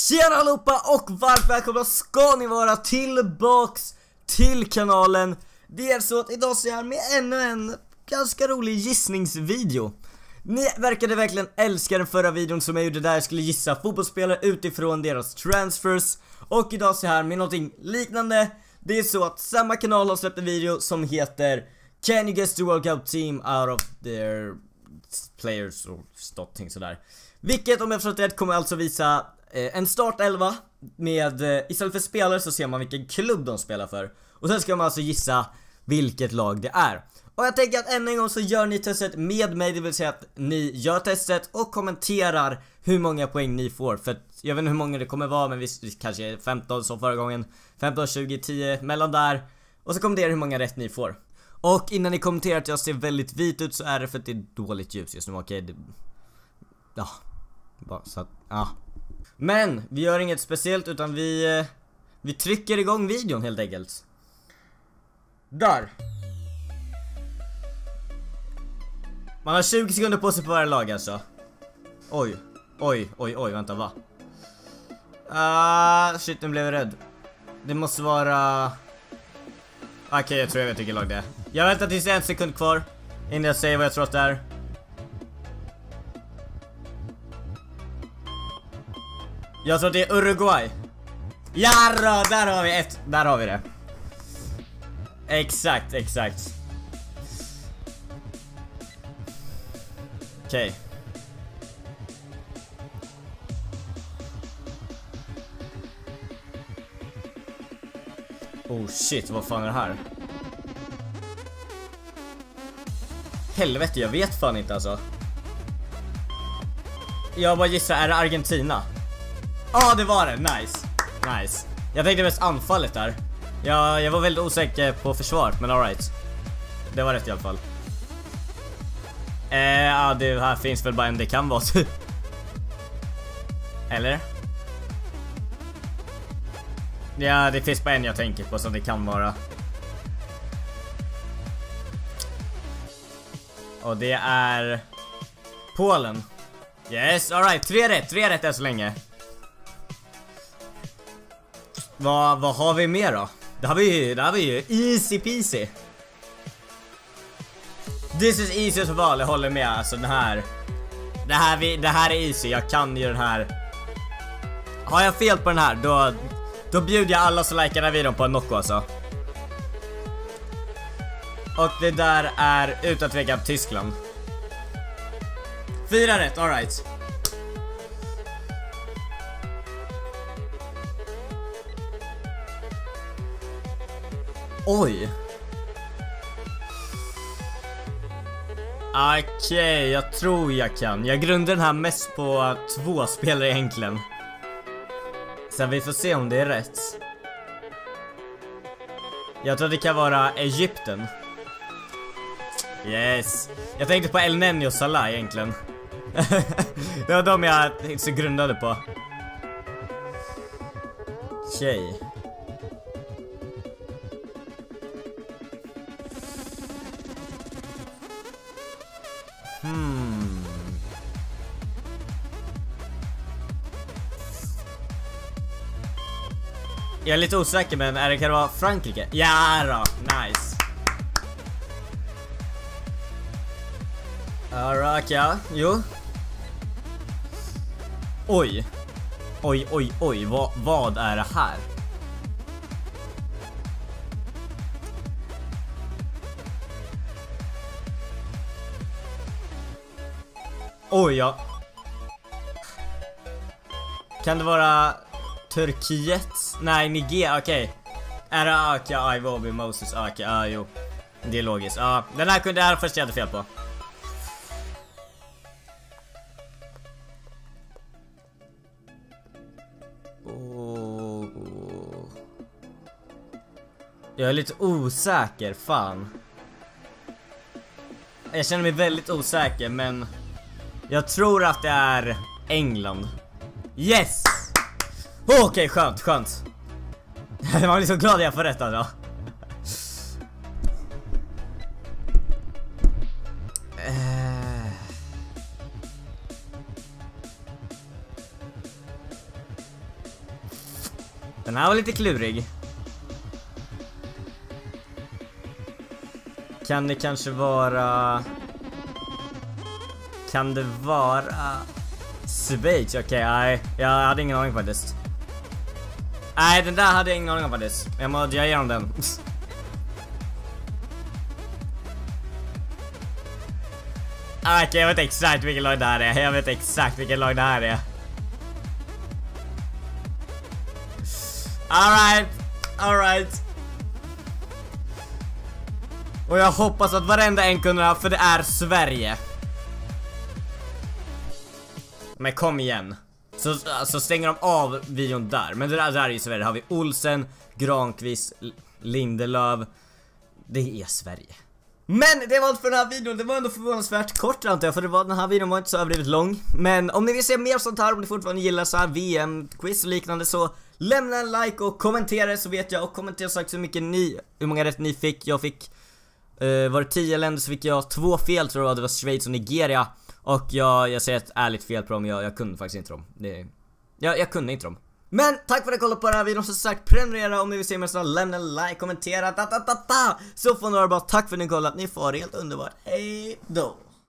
Tjena allihopa och varmt välkomna ska ni vara tillbaks till kanalen. Det är så att idag så är jag med ännu en ganska rolig gissningsvideo. Ni verkade verkligen älska den förra videon som jag gjorde där jag skulle gissa fotbollsspelare utifrån deras transfers. Och idag så här med någonting liknande. Det är så att samma kanal har släppt en video som heter Can you guess the World Cup team out of their players och någonting sådär. Vilket om jag förstått rätt kommer alltså visa en startelva med istället för spelare så ser man vilken klubb de spelar för. Och sen ska man alltså gissa vilket lag det är. Och jag tänker att än en gång så gör ni testet med mig, det vill säga att ni gör testet och kommenterar hur många poäng ni får. För att jag vet inte hur många det kommer vara, men vi kanske 15 som förra gången, 15, 20, 10, mellan där. Och så kommenterar hur många rätt ni får. Och innan ni kommenterar att jag ser väldigt vit ut så är det för att det är dåligt ljus just nu, okej. Ja, bara så att, ja. Men vi gör inget speciellt utan vi trycker igång videon helt enkelt. Där. Man har 20 sekunder på sig på varje lag alltså. Oj, vänta, va? Shit, nu blev jag rädd. Det måste vara... Okej, jag tror jag vet vilket lag det är. Jag väntar tills det är en sekund kvar innan jag säger vad jag tror att det är. Jag tror att det är Uruguay. Jarra, där har vi ett. Där har vi det. Exakt. Okej. Oh shit, vad fan är det här? Helvete, jag vet fan inte alltså. Jag bara gissar, är det Argentina? Ja, det var det, nice. Jag tänkte mest anfallet där. Jag var väldigt osäker på försvaret, men alright. Det var rätt i alla fall. Ja, det här finns väl bara en det kan vara typ. Eller? Ja, det finns bara en jag tänker på som det kan vara. Och det är Polen. Yes, alright, 3 rätt än så länge. Vad har vi mer då? Det har vi ju easy peasy. This is easy as well, jag håller med. Alltså det här är easy, jag kan ju den här. Har jag fel på den här, då bjuder jag alla som likar den här videon på en Nocco alltså. Och det där är utan tvekan Tyskland. 4 rätt, alright. Oj. Okej, jag tror jag kan. Jag grundar den här mest på 2 spelare egentligen. Så vi får se om det är rätt. Jag tror det kan vara Egypten. Yes. Jag tänkte på El Neni och Salah egentligen. Det var de jag så grundade på. Okej. Jag är lite osäker, men kan det vara Frankrike? Ja då, nice. Alright, ja, jo. Oj, vad är det här? Oj, ja. Kan det vara Turkiet? Nej, Niger, okej. Är det okej, Ivory Moses, okej, jo. Det är logiskt, den här kunde jag först jag hade fel på. Jag är lite osäker, fan. Jag känner mig väldigt osäker, men jag tror att det är England. Yes! Okej, skönt. Man blir så glad att jag får rätt alltså. Den här var lite klurig. Kan det kanske vara... Kan det vara... Schweiz? Okej, nej. Jag hade ingen aning faktiskt. Nej, den där hade jag ingen aning om faktiskt. Jag ger dem den. Okej, jag vet exakt vilken lag det här är. Jag vet exakt vilken lag det här är. Alright. Och jag hoppas att varenda en kunde, för det är Sverige. Men kom igen. Så stänger de av videon där. Men det där är ju Sverige. Där har vi Olsen, Granqvist, Lindelöf. Det är Sverige. Men det var allt för den här videon. Det var ändå förvånansvärt kort antar jag, för den här videon var inte så överdrivet lång. Men om ni vill se mer sånt här, om ni fortfarande gillar så här VM-quiz och liknande, så lämna en like och kommentera så vet jag. Och kommentera sagt så mycket hur många rätt ni fick. Jag fick var det 10 länder så fick jag 2 fel tror jag. Det var Schweiz och Nigeria. Och jag säger ett ärligt fel på dem. Jag kunde faktiskt inte dem. Jag kunde inte dem. Men tack för att ni kollade på den här videon. Som sagt, prenumerera om ni vill se mer så lämna en like, kommentera. Så får ni bara tack för att ni kollat. Ni får helt underbart. Hej då.